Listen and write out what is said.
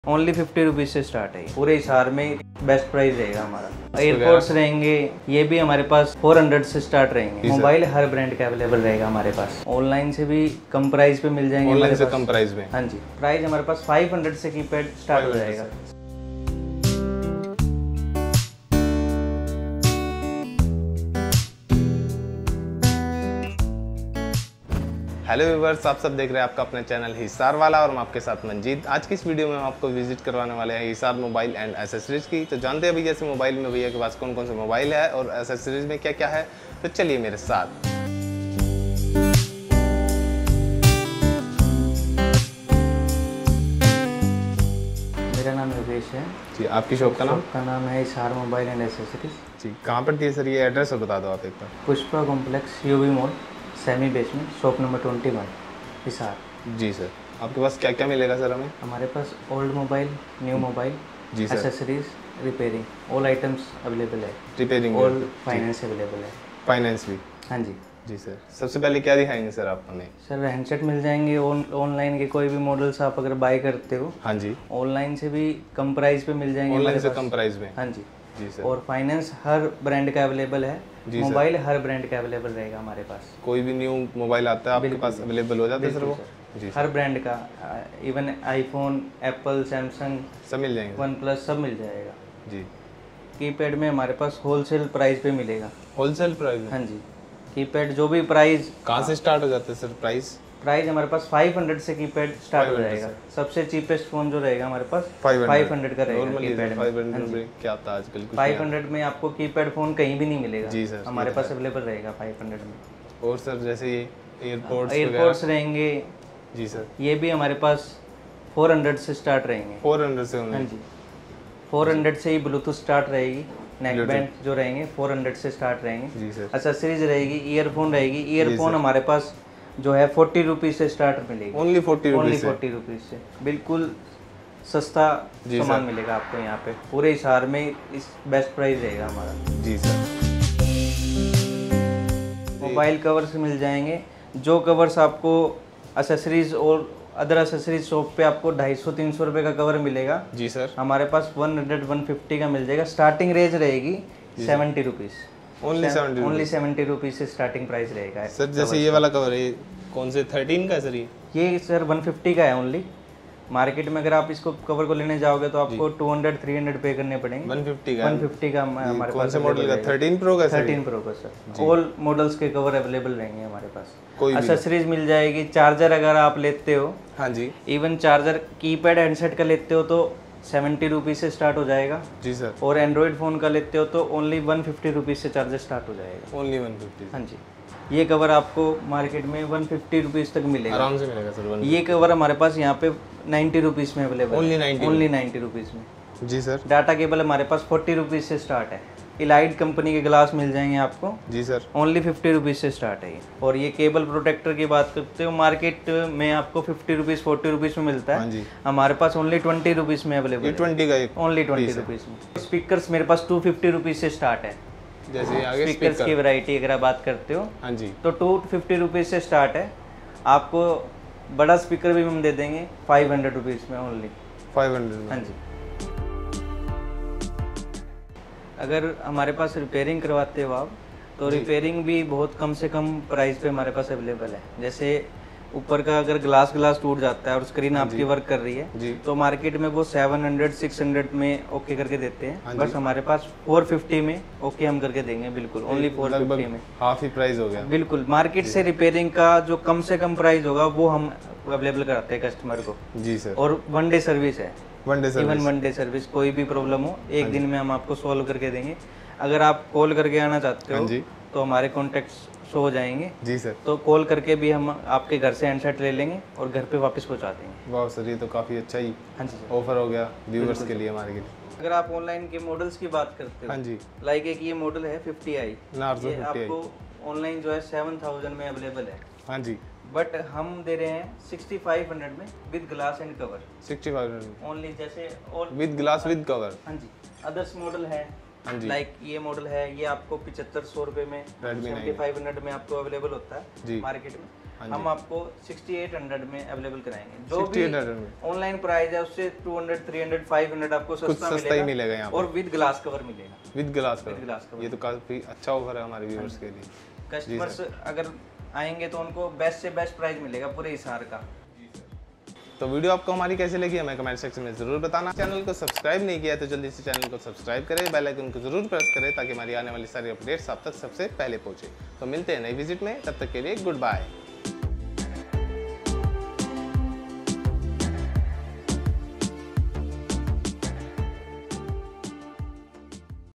Only 50 rupees से start है। पूरे हिसार में बेस्ट प्राइस रहेगा हमारा। एयरपोर्ट्स रहेंगे, ये भी हमारे पास 400 से स्टार्ट रहेंगे। मोबाइल हर ब्रांड का अवेलेबल रहेगा हमारे पास। ऑनलाइन से भी कम प्राइस पे मिल जाएंगे। ऑनलाइन से कम प्राइस में? हाँ जी, प्राइस हमारे पास 500 से कीपैड स्टार्ट हो जाएगा। हेलो व्यूअर्स, आप सब देख रहे हैं आपका अपना चैनल हिसार वाला और मैं आपके साथ मंजीत। आज की इस वीडियो में हम आपको विजिट करवाने वाले हैं हिसार मोबाइल एंड एसेसरीज की। तो जानते हैं भैया से मोबाइल में भैया के पास कौन कौन से मोबाइल है और एसेसरीज में क्या क्या है। तो चलिए मेरे साथ। मेरा नाम योगेश है जी। आपकी शॉप का नाम है Hisar mobile and accessories ji. कहाँ पर थी सर ये एड्रेस और बता दो आप एक बार। Pushpa complex UV mall semi basement shop number 21 Hisar. जी सर। आपके पास क्या क्या मिलेगा सर हमें? हमारे पास ओल्ड मोबाइल, न्यू मोबाइल, जी sir, accessories, repairing, all items available है। रिपेयरिंग, ऑल फाइनेंस अवेलेबल है। फाइनेंस भी? हाँ जी। जी सर। सबसे पहले क्या दिखाएंगे सर आप हमें? सर हैंडसेट मिल जाएंगे ऑनलाइन के, कोई भी मॉडल्स आप अगर बाय करते हो। हाँ जी। ऑनलाइन से भी कम प्राइस पे मिल जाएंगे। ऑनलाइन से कम प्राइस में? हाँ जी। जी सर। और फाइनेंस हर ब्रांड का अवेलेबल है। मोबाइल हर ब्रांड का अवेलेबल रहेगा हमारे पास। कोई भी न्यू मोबाइल आता है आपके पास अवेलेबल हो जाता है सर वो? जी, हर ब्रांड का, इवन आईफोन, एप्पल, सैमसंग सब मिल जाएंगे। वन प्लस सब मिल जाएगा जी। कीपैड में हमारे पास होलसेल प्राइस पे मिलेगा। Wholesale price? हाँ जी। कीपैड जो भी प्राइस कहाँ से स्टार्ट हो जाता है सर प्राइस? प्राइस हमारे पास 500 से कीपैड स्टार्ट हो जाएगा। सबसे चीपेस्ट फोन जो रहेगा हमारे पास 500 का रहेगा कीपैड। 500 में क्या आता है आजकल? 500 में आपको कीपैड फोन कहीं भी नहीं मिलेगा। जी सर। हमारे पास अवेलेबल रहेगा 500 में। और सर जैसे ये एयरपोर्ट्स रहेंगे। जी सर। ये भी हमारे पास 400 से स्टार्ट रहेंगे। 400 से? हाँ जी, 400 से ही ब्लूटूथ स्टार्ट रहेगी। नेक बैंड जो रहेंगे 400 से स्टार्ट रहेंगे। जी सर। एक्सेसरीज रहेगी, ईयरफोन रहेगी। ईयरफोन हमारे पास जो है 40 रुपीज़ से स्टार्ट मिलेगी। ओनली 40 रुपीज़ से बिल्कुल सस्ता सामान मिलेगा आपको यहाँ पे। पूरे हिसार में इस बेस्ट प्राइस रहेगा हमारा। जी सर। मोबाइल कवर्स मिल जाएंगे। जो कवर्स आपको एक्सेसरीज और अदर एक्सेसरीज शॉप पे आपको 250-300 रुपये का कवर मिलेगा। जी सर। हमारे पास 100-150 का मिल जाएगा। स्टार्टिंग रेंज रहेगी 70 रुपीज़। ओनली 70 रुपीज़ से स्टार्टिंग प्राइस रहेगा सर। जैसे ये वाला कवर है कौन से 13 का है सर? ये सर 150 का है ओनली। मार्केट में अगर आप इसको कवर को लेने जाओगे तो आपको 200-300 पे करने पड़ेंगे। 150 का हमारे कौन पास से मॉडल का? 13 प्रो का? 13 प्रो का सर। ऑल मॉडल्स के कवर अवेलेबल रहेंगे हमारे पास। कोई एक्सेसरीज मिल जाएगी। चार्जर अगर आप लेते हो, हाँ जी, इवन चार्जर कीपैड हैंडसेट का लेते हो तो 70 रुपीज़ से स्टार्ट हो जाएगा। जी सर। और एंड्रॉयड फ़ोन का लेते हो तो ओनली 150 रुपीज़ से चार्जर स्टार्ट हो जाएगा। ओनली 150? हाँ जी। ये कवर आपको मार्केट में 150 रुपीज़ तक मिलेगा, आराम से मिलेगा सर। ये कवर हमारे पास यहाँ पे 90 रुपीज़ में अवेलेबल। ओनली 90 रुपीज़ में। जी सर। डाटा केबल हमारे पास 40 रुपीज़ से स्टार्ट है। इलाइट कंपनी के ग्लास मिल जाएंगे आपको। जी सर। ओनली 50 रुपीज़ से स्टार्ट है ये। और ये केबल प्रोटेक्टर की बात करते हो, मार्केट में आपको 50 रुपीज़ 40 रुपीज़ में मिलता है। हाँ जी। हमारे पास ओनली 20 रुपीज़ में अवेलेबल है। 20 का एक? ओनली 20 रुपीज़ में। स्पीकर्स मेरे पास 250 रुपीज़ से स्टार्ट है। जैसे आगे स्पीकर्स की वैरायटी अगर आप बात करते हो, हाँ जी, तो 250 रुपीज़ से स्टार्ट है। आपको बड़ा स्पीकर भी हम दे देंगे 500 रुपीज़ में ओनली। 500? हाँ जी। अगर हमारे पास रिपेयरिंग करवाते हो आप, तो रिपेयरिंग भी बहुत कम से कम प्राइस पे हमारे पास अवेलेबल है। जैसे ऊपर का अगर ग्लास टूट जाता है और स्क्रीन आपकी वर्क कर रही है तो मार्केट में वो 700-600 में ओके करके देते हैं। बस हमारे पास 450 में ओके हम करके देंगे। बिल्कुल ओनली 450 में। हाफ ही प्राइस हो गया। बिल्कुल। मार्केट से रिपेयरिंग का जो कम से कम प्राइस होगा वो हम अवेलेबल कराते हैं कस्टमर को। जी सर। और 1 डे सर्विस है। Even 1 day service. कोई भी प्रॉब्लम हो एक दिन में हम आपको सॉल्व करके देंगे। अगर आप कॉल करके आना चाहते हो तो हमारे कॉन्टेक्ट्स शो हो जाएंगे। जी सर। तो कॉल करके भी हम आपके घर से हैंडसेट ले लेंगे और घर पे वापस पहुंचा देंगे। वाह सर, ये तो काफ़ी अच्छा ही हाँ जी ऑफर हो गया व्यूअर्स के लिए, हमारे के लिए। अगर आप ऑनलाइन के मॉडल्स की बात करते हो, हाँ जी, लाइक एक ये मॉडल है 50i। नार्जो 50i आपको ऑनलाइन जो है 7000 में अवेलेबल है। हाँ जी। बट हम दे रहे हैं 6500 में with glass and cover. 6500 only. जैसे और विद ग्लास विद कवर? हाँ जी। अदर्स मॉडल है, हाँ जी, लाइक ये मॉडल है, ये आपको 7500 रुपये में, 7500 में आपको अवेलेबल होता है मार्केट में। हम आपको 6800 में अवेलेबल कराएंगे। जो 6800 में ऑनलाइन प्राइस है उससे 200, 300, 500 आपको सस्ता ही मिलेगा यहाँ और विद ग्लास कवर मिलेगा। विद ग्लास कवर, ये तो काफी अच्छा ऑफर है हमारे व्यूअर्स के लिए। कस्टमर्स अगर आएंगे तो उनको बेस्ट से बेस्ट प्राइस मिलेगा पूरे हिसार का। तो वीडियो आपको हमारी कैसी लगी हमें कमेंट सेक्शन में जरूर बताना। चैनल को सब्सक्राइब नहीं किया तो जल्दी से चैनल को सब्सक्राइब करें, बेल आइकन को जरूर प्रेस करें ताकि हमारी आने वाली सारी अपडेट्स आप तक सबसे पहले पहुंचे। तो मिलते हैं नई विजिट में, तब तक के लिए गुड बाय।